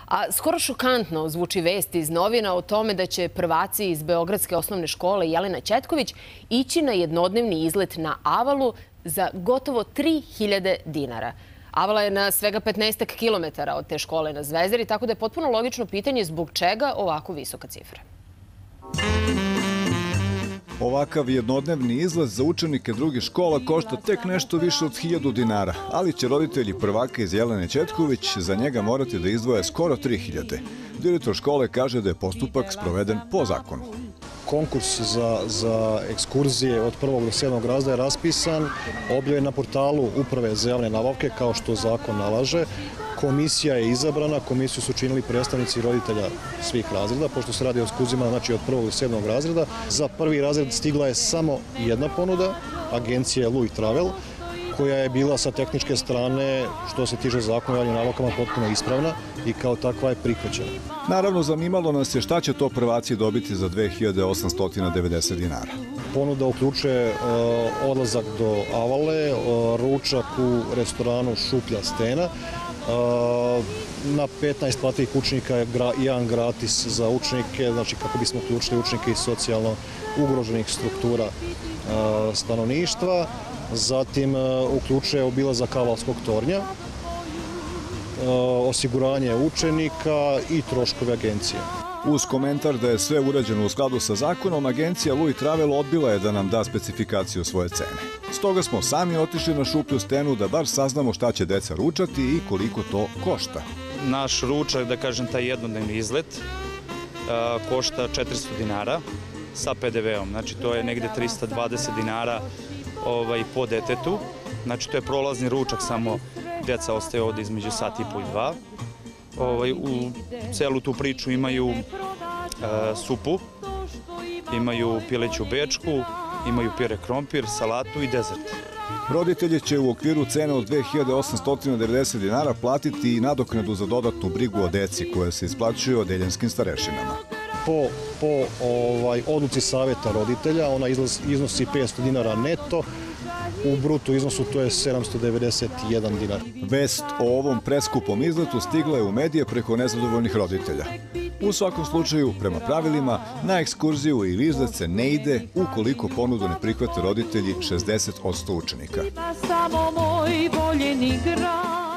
A skoro šokantno zvuči vest iz novina o tome da će prvaci iz Beogradske osnovne škole Jelena Ćetković ići na jednodnevni izlet na Avalu za gotovo 3.000 dinara. Avala je na svega 15 kilometara od te škole na Zvezdari, tako da je potpuno logično pitanje zbog čega ovako visoka cifra. Ovakav jednodnevni izlaz za učenike drugih škola košta tek nešto više od 1.000 dinara, ali će roditelji prvaka iz Jelene Ćetković za njega morati da izdvoje skoro 3.000. Direktor škole kaže da je postupak sproveden po zakonu. Konkurs za ekskurzije od 1. do 7. razreda je raspisan, objavljen na portalu Uprave za javne nabavke kao što zakon nalaže. Komisija je izabrana, komisiju su činili predstavnici roditelja svih razreda, pošto se radi o ekskurzijama znači od 1. do 7. razreda. Za prvi razred stigla je samo jedna ponuda, agencija Louis Travel, koja je bila sa tehničke strane, što se tiče zakona o javnim nabavkama, potpuno ispravna i kao takva je prihvaćena. Naravno, zanimalo nas je šta će to prvaci dobiti za 2.890 dinara. Ponuda uključuje odlazak do Avale, ručak u restoranu Šuplja stena. Na 15 plativih učenika je jedan gratis za učenike, znači kako bismo uključili učenike iz socijalno ugroženih struktura stanovništva. Zatim uključuje obilazak Avalskog tornja, osiguranje učenika i troškove agencije. Uz komentar da je sve urađeno u skladu sa zakonom, agencija Louis Travel odbila je da nam da specifikaciju svoje cene. Stoga smo sami otišli na Šuplju stenu da bar saznamo šta će deca ručati i koliko to košta. Naš ručak, da kažem, taj jednodnevni izlet, košta 400 dinara sa PDV-om. Znači, to je negde 320 dinara po detetu. Znači, to je prolazni ručak, samo deca ostaje ovde između sat i po i dva. U celu tu priču imaju supu, imaju pileću bečku, imaju pire krompir, salatu i dezert. Roditelji će u okviru cene od 2.890 dinara platiti i nadoknadu za dodatnu brigu o deci koja se isplaćuje odeljenskim starešinama. Po odluci saveta roditelja ona iznosi 500 dinara neto, u bruto iznosu to je 791 dinar. Vest o ovom preskupom izletu stigla je u medije preko nezadovoljnih roditelja. U svakom slučaju, prema pravilima, na ekskurziju ili izlet se ne ide ukoliko ponudu ne prihvate roditelji 60% učenika.